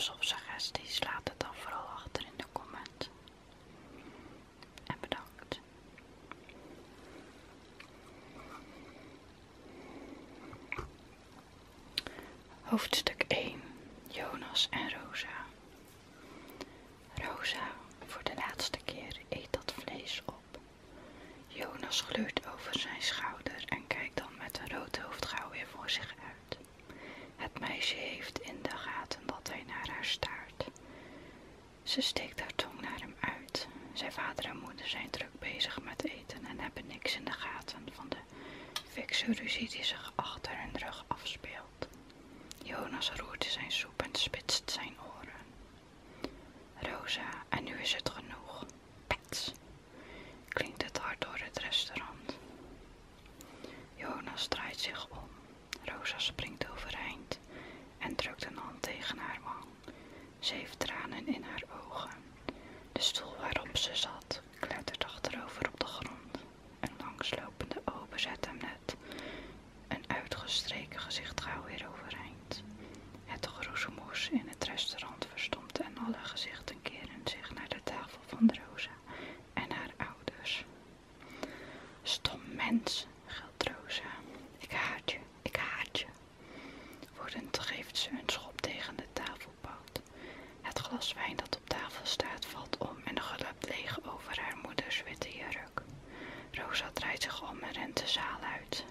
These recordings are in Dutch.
tips of suggesties, laat het dan vooral achter in de comment. En bedankt. Hoofdstuk 1. Jonas en Rosa. Rosa, voor de laatste keer, eet dat vlees op. Jonas gluurt over zijn schouder en kijkt dan met een rood hoofd gauw weer voor zich uit. Het meisje heeft in de gaten dat hij naar haar staart. Ze steekt haar tong naar hem uit. Zijn vader en moeder zijn druk bezig met eten en hebben niks in de gaten van de fikse ruzie die zich achter hun rug afspeelt. Jonas roert zijn soep en spitst zijn oren. Rosa, en nu is het genoeg. Pets, klinkt het hard door het restaurant. Jonas draait zich om. Rosa springt overeind en drukt een hand tegen haar wang. Ze heeft tranen in haar ogen. De stoel waarop ze zat klettert achterover op de grond. Een langslopende ober zet hem net een uitgestreken gezicht gauw weer overeind. Het geroezemoes in het restaurant verstomt en alle gezichten keren zich naar de tafel van Rosa en haar ouders. Stom mens, gilt Rosa. Ik haat je, ik haat je. Woedend geeft ze een schop tegen de tafelpoot. Het glas wijn dat op tafel staat valt om en glupt leeg over haar moeders witte jurk. Rosa draait zich om en rent de zaal uit.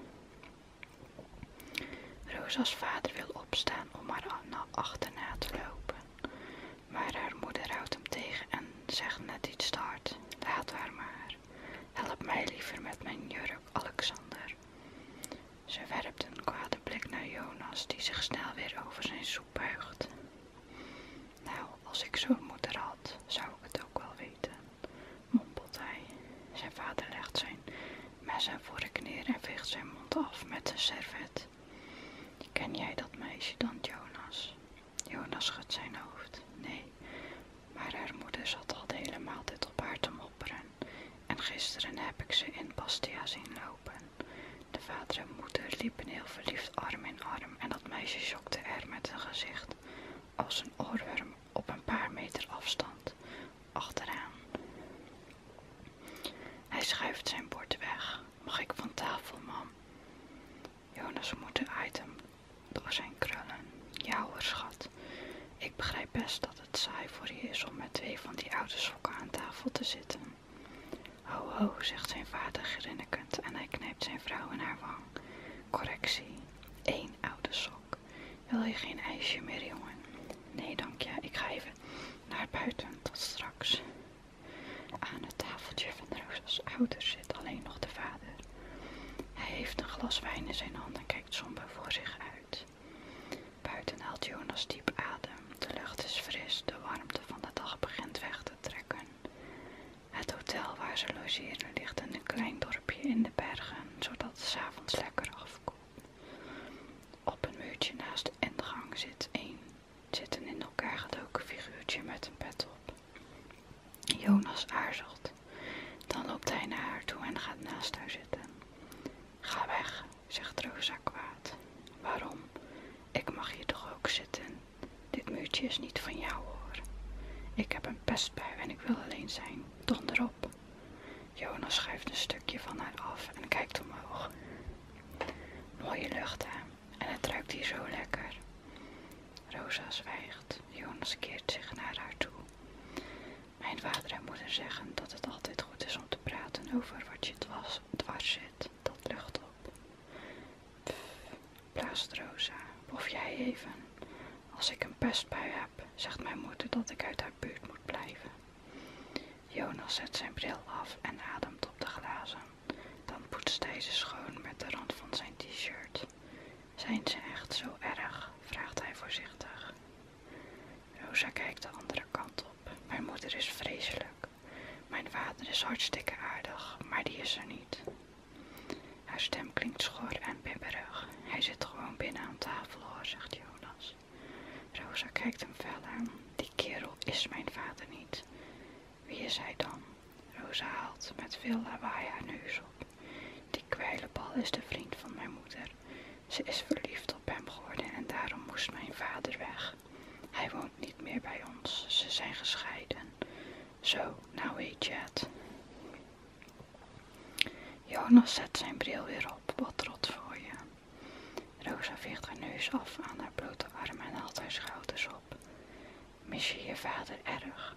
Rosa's vader wil opstaan om haar achterna te lopen, maar haar moeder houdt hem tegen en zegt net iets te hard. Laat haar maar. Help mij liever met mijn jurk, Alexander. Ze werpt een kwade blik naar Jonas, die zich snel weer over zijn soep buigt. Nou, als ik zo'n moeder had, zou ik het ook wel weten, mompelt hij. Zijn vader legt zijn mes en vork neer en veegt zijn mond af met een servet. Ken jij dat meisje dan, Jonas? Jonas schudt zijn hoofd. Nee, maar haar moeder zat al de hele maaltijd op haar te mopperen. En gisteren heb ik ze in Bastia zien lopen. De vader en moeder liepen heel verliefd arm in arm en dat meisje sjokte er met een gezicht als een oorworm op een paar meter afstand achteraan. Hij schuift zijn bord weg. Mag ik van tafel, mam? Jonas' moeder aait hem door zijn krullen. Ja hoor, schat. Ik begrijp best dat het saai voor je is om met 2 van die oude sokken aan tafel te zitten. Ho ho, zegt zijn vader grinnikend en hij knijpt zijn vrouw in haar wang. Correctie, 1 oude sok. Wil je geen ijsje meer, jongen? Nee, dank je. Ik ga even naar buiten. Tot straks. Aan het tafeltje van Rosa's ouders zit alleen nog de vader. Hij heeft een glas wijn in zijn hand en kijkt somber voor zich uit. Buiten haalt Jonas diep adem. De lucht is fris, de warmte van de dag begint weg te trekken. Het hotel waar ze logeren ligt in een klein dorpje in de bergen, zodat het 's avonds lekker afkoelt. Op een muurtje naast de ingang zit een in elkaar gedoken figuurtje met een pet op. Jonas aarzelt. Dan loopt hij naar haar toe en gaat naast haar zitten. Ga weg, zegt Rosa kwaad. Waarom? Ik mag hier toch ook zitten? Dit muurtje is niet van jou, hoor. Ik heb een pestbui en ik wil alleen zijn. Donder op. Jonas schuift een stukje van haar af en kijkt omhoog. Mooie lucht, hè? En het ruikt hier zo lekker. Rosa zwijgt. Jonas keert zich naar haar toe. Mijn vader en moeder zeggen dat het altijd goed is om te praten over wat je dwars zit. Dat lucht op. Pff, blaast Rosa. Bof jij even. Als ik een pestbui heb, zegt mijn moeder dat ik uit haar buurt moet blijven. Jonas zet zijn bril af en ademt op de glazen. Dan poetst hij ze schoon met de rand van zijn t-shirt. Zijn ze echt zo erg? Vraagt hij voorzichtig. Rosa kijkt de andere kant op. Mijn moeder is vreselijk. Mijn vader is hartstikke aardig, maar die is er niet. Haar stem klinkt schor en bibberig. Hij zit gewoon binnen aan tafel, hoor, zegt Jonas. Rosa kijkt hem fel aan. Die kerel is mijn vader niet. Wie is hij dan? Rosa haalt met veel lawaai haar neus op. Die kwijlenbal is de vriend van mijn moeder. Ze is verliefd op hem geworden en daarom moest mijn vader weg. Hij woont niet niet meer bij ons. Ze zijn gescheiden. Zo, nou weet je het. Jonas zet zijn bril weer op. Wat trots voor je. Rosa veegt haar neus af aan haar blote arm en haalt haar schouders op. Mis je je vader erg?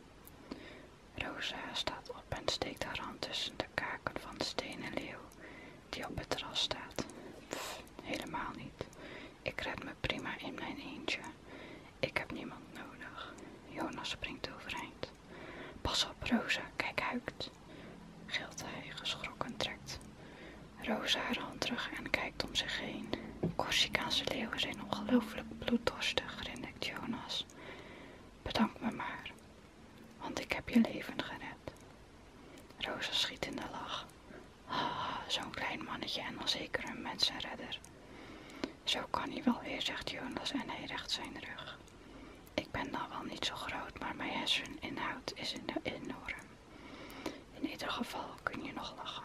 Rosa staat op en steekt haar hand tussen de kaken van de stenen leeuw die op het terras staat. Pff, helemaal niet. Ik red me prima in mijn eentje. Ik heb niemand nodig. Jonas springt overeind. Pas op, Rosa, kijk uit, gilt hij, geschrokken trekt Rosa haar hand terug en kijkt om zich heen. Corsicaanse leeuwen zijn ongelooflijk bloeddorstig, grinnikt Jonas. Bedank me maar, want ik heb je leven gered. Rosa schiet in de lach. Ah, zo'n klein mannetje en dan zeker een mensenredder. Zo kan hij wel weer, zegt Jonas en hij recht zijn rug. Ik ben dan wel niet zo groot, maar mijn herseninhoud is enorm. In ieder geval kun je nog lachen.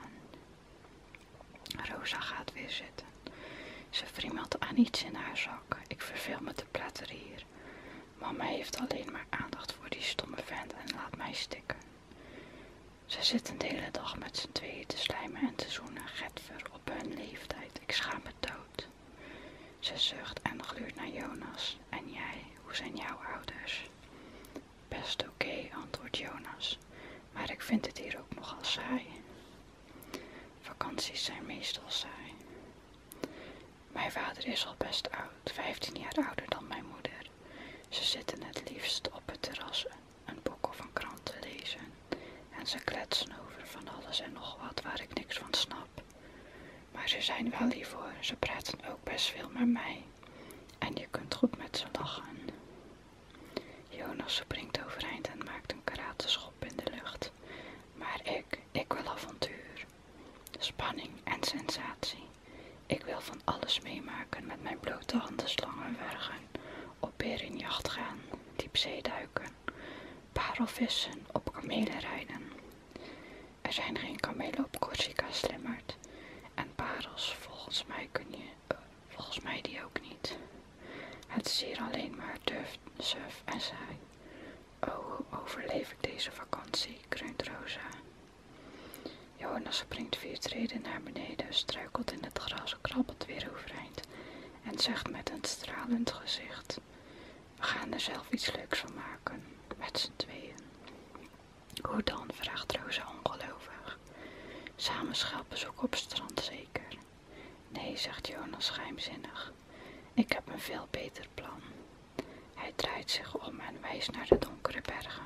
Rosa gaat weer zitten. Ze friemelt aan iets in haar zak. Ik verveel me te platteren hier. Mama heeft alleen maar aandacht voor die stomme vent en laat mij stikken. Ze zitten de hele dag met z'n tweeën te slijmen en te zoenen, getver op hun leeftijd. Ik schaam me dood. Ze zucht en gluurt naar Jonas. En jij, hoe zijn jouw ouders? Best oké, antwoordt Jonas. Maar ik vind het hier ook nogal saai. Vakanties zijn meestal saai. Mijn vader is al best oud, 15 jaar ouder dan mijn moeder. Ze zitten het liefst op het terras een boek of een krant te lezen. En ze kletsen over van alles en nog wat waar ik niks van snap. Maar ze zijn wel lief hoor, ze praten ook best veel met mij. En je kunt goed met ze lachen. Jonas springt overeind en maakt een karateschop in de lucht. Maar ik wil avontuur. Spanning en sensatie. Ik wil van alles meemaken, met mijn blote handen slangen wergen, op berenjacht gaan, diepzee duiken, parelvissen, op kamelen rijden. Er zijn geen kamelen op Corsica, slimmerd. En parels, volgens mij die ook niet. Het is hier alleen maar duf, suf en saai. Oh, hoe overleef ik deze vakantie, kreunt Rosa. Jonas springt 4 treden naar beneden, struikelt in het gras, krabbelt weer overeind en zegt met een stralend gezicht: we gaan er zelf iets leuks van maken, met z'n tweeën. Hoe dan? Vraagt Rosa ongelovig. Samen schelpbezoek op strand zeker? Nee, zegt Jonas geheimzinnig. Ik heb een veel beter plan. Hij draait zich om en wijst naar de donkere bergen.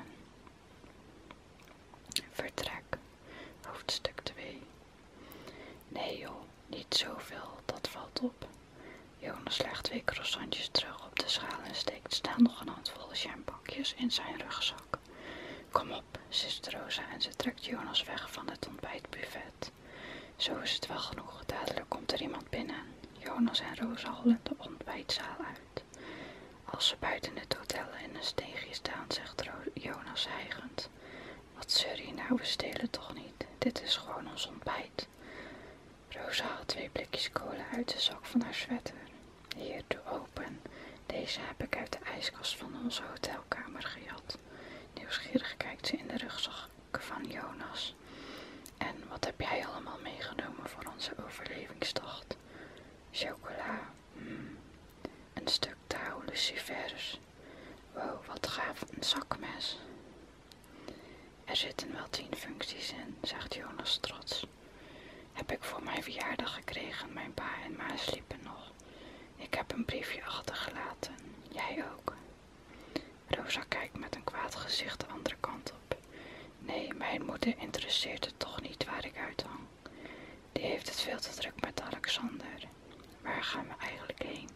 Vertrek. Hoofdstuk 2. Nee joh, niet zoveel, dat valt op. Jonas legt 2 croissantjes terug op de schaal en steekt snel nog een handvol jampakjes in zijn rugzak. Kom op, sist Rosa en ze trekt Jonas weg van het ontbijtbuffet. Zo is het wel genoeg, dadelijk komt er iemand binnen. Jonas en Rosa hollen de ontbijtzaal uit. Als ze buiten het hotel in een steegje staan, zegt Jonas hijgend: wat zeur je nou, we stelen toch niet? Dit is gewoon ons ontbijt. Rosa haalt 2 blikjes cola uit de zak van haar sweater. Hier, doe open. Deze heb ik uit de ijskast van onze hotelkamer gejat. Nieuwsgierig kijkt ze in de rugzak van Jonas. En wat heb jij allemaal meegenomen voor onze overlevingstocht? Chocola, een stuk touw, lucifers. Wow, wat gaaf, een zakmes. Er zitten wel 10 functies in, zegt Jonas trots. Heb ik voor mijn verjaardag gekregen, mijn pa en ma sliepen nog. Ik heb een briefje achtergelaten, jij ook. Rosa kijkt met een kwaad gezicht de andere kant op. Nee, mijn moeder interesseert het toch niet waar ik uithang. Die heeft het veel te druk met Alexander. Waar gaan we eigenlijk heen?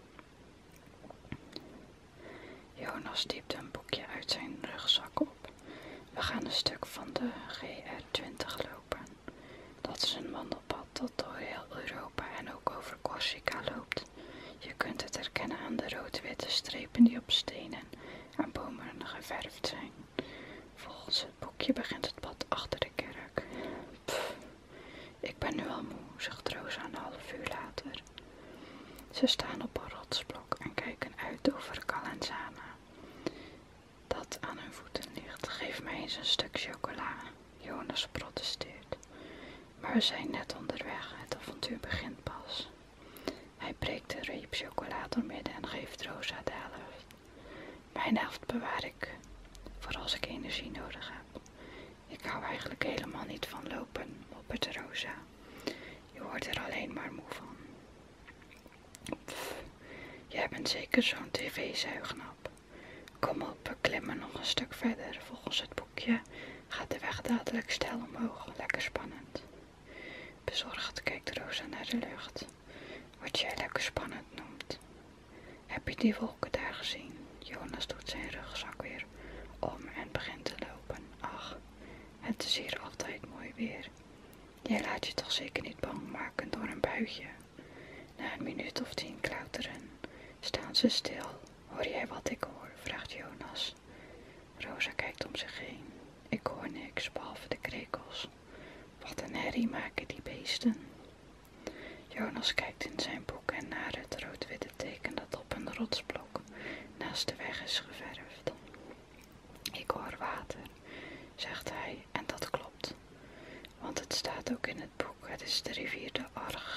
Jonas diept een boekje uit zijn rugzak op. We gaan een stuk van de GR20 lopen. Dat is een wandelpad dat door heel Europa en ook over Corsica loopt. Je kunt het herkennen aan de rood-witte strepen die op stenen en bomen geverfd zijn. Volgens het boekje begint het pad achter de kerk. Pff, ik ben nu al moe, zegt Rosa een half uur later. Ze staan op een rotsblok en kijken uit over Calenzana. eens een stuk chocola. Jonas protesteert. Maar we zijn net onderweg, het avontuur begint pas. Hij breekt de reep chocola doormidden en geeft Rosa de helft. Mijn helft bewaar ik voor als ik energie nodig heb. Ik hou eigenlijk helemaal niet van lopen, moppert Rosa. Je wordt er alleen maar moe van. Pff, jij bent zeker zo'n tv-zuignap. Kom op, we klimmen nog een stuk verder. Volgens het boekje gaat de weg dadelijk steil omhoog. Lekker spannend. Bezorgd kijkt Rosa naar de lucht. Wat jij lekker spannend noemt. Heb je die wolken daar gezien? Jonas doet zijn rugzak weer om en begint te lopen. Ach, het is hier altijd mooi weer. Jij laat je toch zeker niet bang maken door een buitje. Na een minuut of 10 klauteren staan ze stil. Hoor jij wat ik hoor? Vraagt Jonas. Rosa kijkt om zich heen. Ik hoor niks, behalve de krekels. Wat een herrie maken die beesten. Jonas kijkt in zijn boek en naar het rood-witte teken dat op een rotsblok naast de weg is geverfd. Ik hoor water, zegt hij, en dat klopt. Want het staat ook in het boek. Het is de rivier de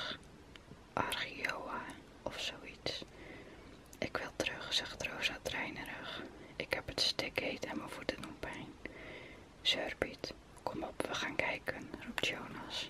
Argioa of zoiets. Ik wil terug, zegt Rosa treinerig. Ik heb het stikheet en mijn voeten doen pijn. Zeur Piet, kom op, we gaan kijken, roept Jonas.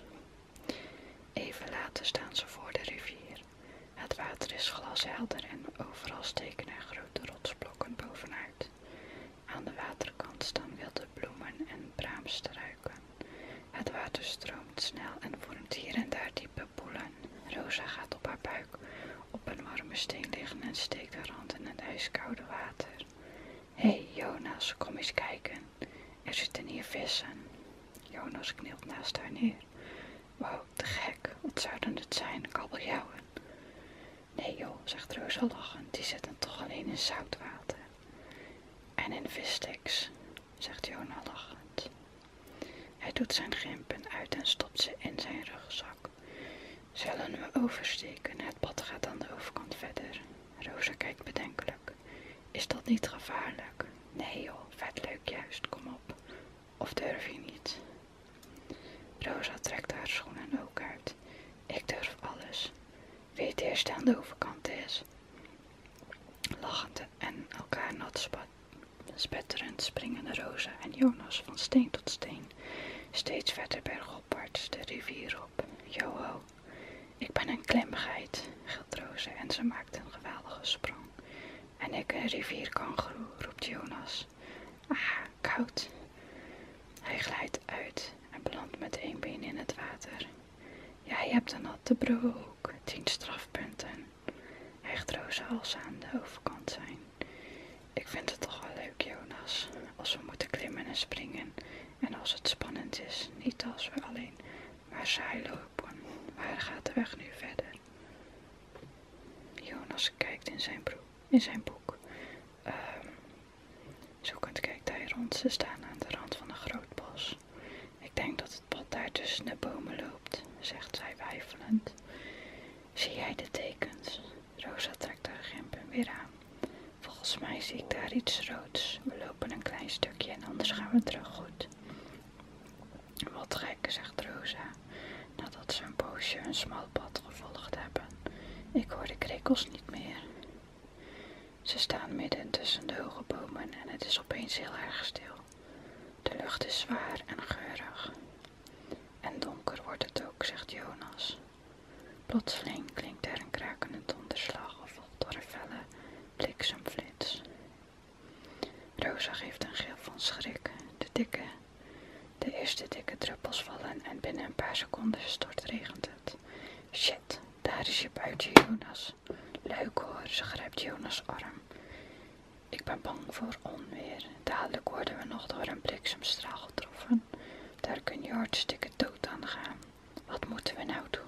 Even later staan ze voor de rivier. Het water is glashelder en overal steken er grote rotsblokken bovenuit. Aan de waterkant staan wilde bloemen en braamstruiken. Het water stroomt snel en vormt hier en daar diepe poelen. Rosa gaat op haar buik op een warme steen liggen en steekt haar hand in het ijskoude water. Hé, Jonas, kom eens kijken. Er zitten hier vissen. Jonas knielt naast haar neer. Wow, te gek. Wat zouden het zijn? Kabeljauwen? Nee joh, zegt Rosa lachend. Die zitten toch alleen in zoutwater. En in vissticks, zegt Jonas lachend. Hij doet zijn gimpen uit en stopt ze in zijn rugzak. Zullen we oversteken? Het pad gaat aan de overkant verder. Rosa kijkt bedenkelijk. Is dat niet gevaarlijk? Nee joh, vet leuk juist, kom op. Of durf je niet? Rosa trekt haar schoenen ook uit. Ik durf alles. Wie het eerst aan de overkant is. Lachend en elkaar nat spetterend springen Rosa en Jonas van steen tot steen. Steeds verder bergopwaarts de rivier op. Joho, ik ben een klimgeit, gilt Rosa en ze maakt een geweldige sprong. En ik een rivierkangoeroe, roept Jonas. Ah, koud. Hij glijdt uit en belandt met 1 been in het water. Jij hebt een natte broek, 10 strafpunten. Hijgt Rosa als ze aan de overkant zijn. Ik vind het toch wel leuk, Jonas, als we moeten klimmen en springen. En als het spannend is, niet als we alleen maar saai lopen. Waar gaat de weg nu verder? Jonas kijkt in zijn boek. Zoekend kijkt hij rond. Ze staan aan de rand van een groot bos. Ik denk dat het pad daar tussen de bomen loopt, zegt zij weifelend. Zie jij de tekens? Rosa trekt haar gimpen weer aan. Volgens mij zie ik daar iets roods. We lopen een klein stukje en anders gaan we terug goed. Wat gek, zegt Rosa, nadat ze een poosje een smal pad gevolgd hebben. Ik hoor de krekels niet meer. Ze staan midden tussen de hoge bomen en het is opeens heel erg stil. De lucht is zwaar en geurig. En donker wordt het ook, zegt Jonas. Plotseling klinkt er een krakende donderslag, gevolgd door een felle bliksemflits. Rosa geeft een gil van schrik. De eerste dikke druppels vallen en binnen een paar seconden stortregent het. Shit, daar is je buitje, Jonas. Leuk hoor, ze grijpt Jonas' arm. Ik ben bang voor onweer. Dadelijk worden we nog door een bliksemstraal getroffen. Daar kun je hartstikke dood aan gaan. Wat moeten we nou doen?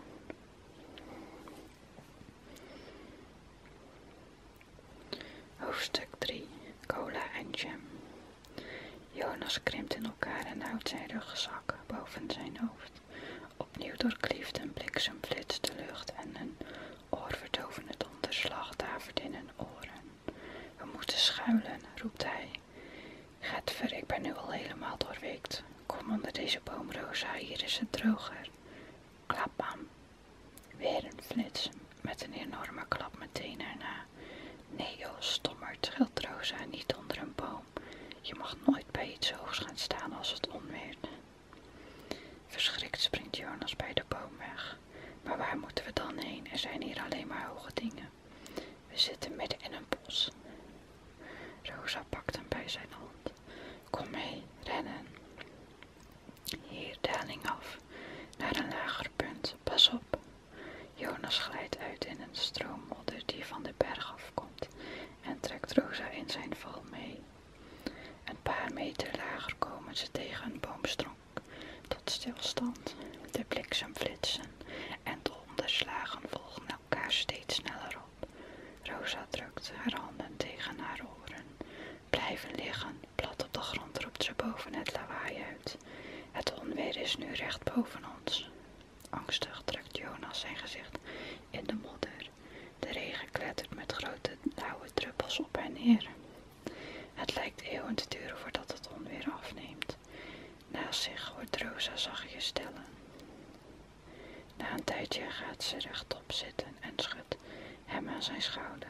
Hoofdstuk 3. Cola en jam. Jonas krimpt in elkaar en houdt zijn rugzak boven zijn hoofd. Opnieuw doorklieft een bliksemflits de lucht en een oorverdovende donderslag davert in hun oren. We moeten schuilen, roept hij. Gadver, ik Ik ben nu al helemaal doorweekt. Kom onder deze boom, Rosa, hier is het droger. Klapbam. Weer een flits, met een enorme klap meteen erna. Nee joh, stommerd, gilt Rosa, niet onder een boom. Je mag nooit bij iets hoogs gaan staan als het onweert. Verschrikt springt Jonas bij de boom weg. Maar waar moeten we dan heen? Er zijn hier alleen maar hoge dingen. We zitten midden in een bos. Rosa pakt hem bij zijn hand. Kom mee, rennen. Hier, daling af. Naar een lager punt. Pas op. Jonas glijdt uit in een stroom modder die van de berg afkomt en trekt Rosa in zijn val mee. Een paar meter lager komen ze tegen een boomstronk tot stilstand. De bliksemflitsen en de onderslagen volgen elkaar steeds sneller op. Rosa drukt haar handen tegen haar oren. Blijven liggen, plat op de grond roept ze boven het lawaai uit. Het onweer is nu recht boven ons. Angstig trekt Jonas zijn gezicht in de modder. De regen klettert met grote blauwe druppels op en neer. Het lijkt eeuwen te duren voordat het onweer afneemt. Naast zich hoort Rosa zachtjes stellen. Na een tijdje gaat ze rechtop zitten en schudt hem aan zijn schouder.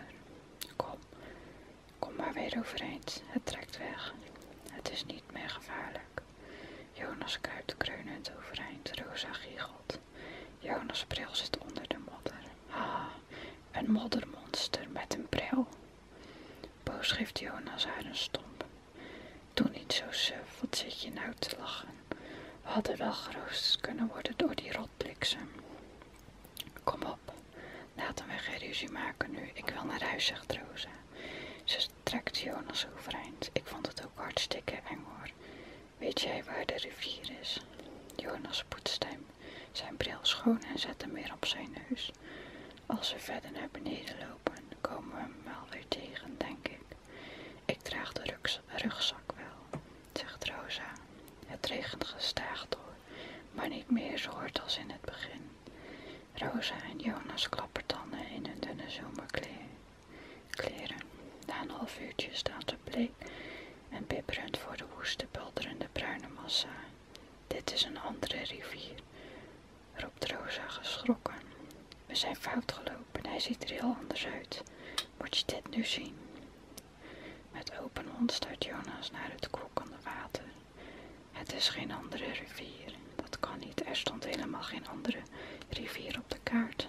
Kom maar weer overeind, het trekt weg. Het is niet meer gevaarlijk. Jonas kruipt kreunend overeind, Rosa giechelt. Jonas' bril zit onder de modder. Ha, een moddermonster met een bril. Boos geeft Jonas haar een stomp. Doe niet zo suf, wat zit je nou te lachen? We hadden wel geroosterd kunnen worden door die rotbliksem. Kom op, laten we geen ruzie maken nu. Ik wil naar huis, zegt Rosa. Ze trekt Jonas overeind. Ik vond het ook hartstikke eng hoor. Weet jij waar de rivier is? Jonas poetst hem zijn bril schoon en zet hem weer op zijn neus. Als we verder naar beneden lopen, komen we hem wel weer tegen, denk ik. Ik draag de rugzak wel, zegt Rosa. Het regent gestaag door, maar niet meer zo hard als in het begin. Rosa en Jonas klappertanden in hun dunne zomerkleren. Na een half uurtje staan ze bleek en bibberend voor de woeste, bulderende bruine massa. Dit is een andere rivier, roept Rosa geschrokken. We zijn fout gelopen, hij ziet er heel anders uit. Moet je dit nu zien? Met open mond staart Jonas naar het kokende water. Het is geen andere rivier, dat kan niet, er stond helemaal geen andere rivier op de kaart.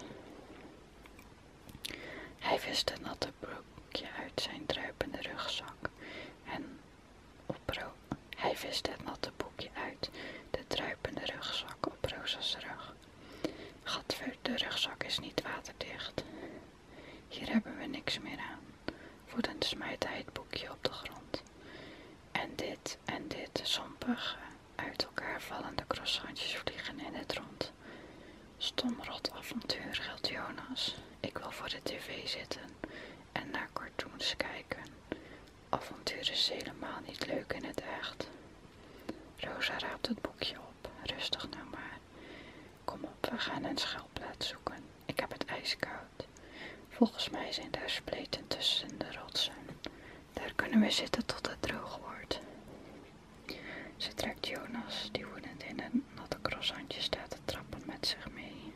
Hij vist het natte broekje uit zijn druipende rugzak en hij vist het natte boekje uit de druipende rugzak op Rosa's rug. Gadver, de rugzak is niet waterdicht. Hier hebben we niks meer aan. Woedend smijt hij het boekje op de grond. En dit, zompige, uit elkaar vallende croissantjes vliegen in het rond. Stom rot avontuur, gilt Jonas. Ik wil voor de tv zitten en naar cartoons kijken. Avontuur is helemaal niet leuk in het echt. Rosa raapt het boekje op. Rustig nou maar. Kom op, we gaan een schuilplaats zoeken. Ik heb het ijskoud. Volgens mij zijn daar spleten tussen de rotsen. Daar kunnen we zitten tot het droog wordt. Ze trekt Jonas, die woedend in een natte croissantje staat te trappen, met zich mee.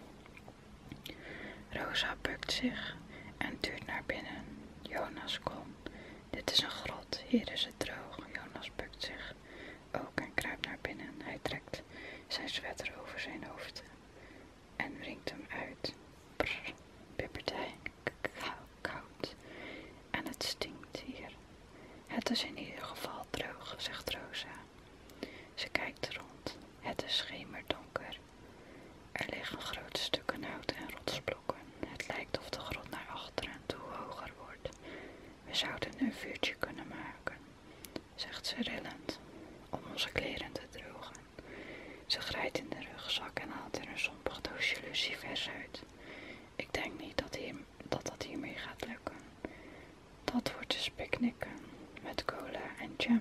Rosa bukt zich en tuurt naar binnen. Jonas, kom. Dit is een grot, hier is het droog. Jonas bukt zich ook en kruipt naar binnen. Hij trekt zijn sweater over zijn hoofd en wringt hem uit. Brrr, bibbert hij. Koud. En het stinkt hier. Het is in ieder geval droog, zegt Rosa. Ze kijkt rond. Het is schemerdonker. Er liggen grote stukken hout en rotsblokken. Het lijkt of de grot naar achteren toe hoger wordt. We zouden een vuurtje kunnen maken, zegt ze rillend, om onze kleren te drogen. Ze grijpt in de rugzak en haalt er een sompig doosje lucifers uit. Ik denk niet dat hiermee gaat lukken. Dat wordt dus picknicken met cola en jam.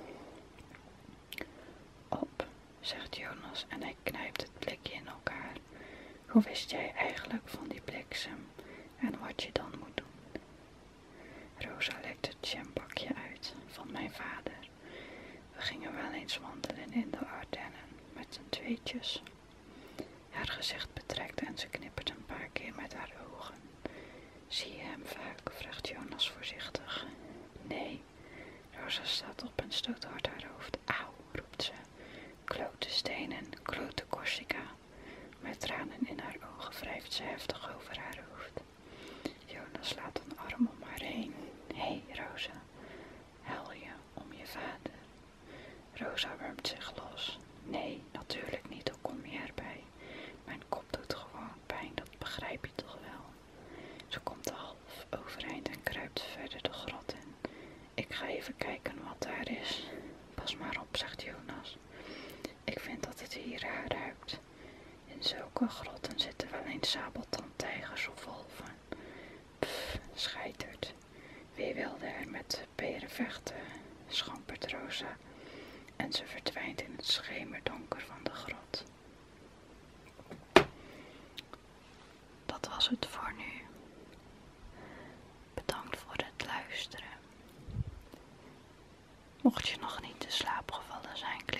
Op, zegt Jonas en hij knijpt het blikje in elkaar. Hoe wist jij eigenlijk van die bliksem en wat je dan moet doen? Rosa lekt het jambakje uit van mijn vader. eens wandelen in de Ardennen met z'n tweetjes. Haar gezicht betrekt en ze knippert een paar keer met haar ogen. Zie je hem vaak? Vraagt Jonas voorzichtig. Nee. Rosa staat op en stoot hard haar hoofd. Auw, roept ze. Klote stenen, klote Corsica. Met tranen in haar ogen wrijft ze heftig over haar hoofd. Jonas laat een arm om haar heen. Hé, Rosa, huil je om je vader? Rosa wurmt zich los. Nee, natuurlijk niet, hoe kom je erbij? Mijn kop doet gewoon pijn, dat begrijp je toch wel? Ze komt half overeind en kruipt verder de grot in. Ik ga even kijken wat daar is. Pas maar op, zegt Jonas. Ik vind dat het hier raar ruikt. In zulke grotten zitten wel eens sabeltandtijgers of wolven. Pff, scheitert. Wie wilde er met beren vechten? Schampert Rosa. En ze verdwijnt in het schemerdonker van de grot. Dat was het voor nu. Bedankt voor het luisteren. Mocht je nog niet in slaap gevallen zijn,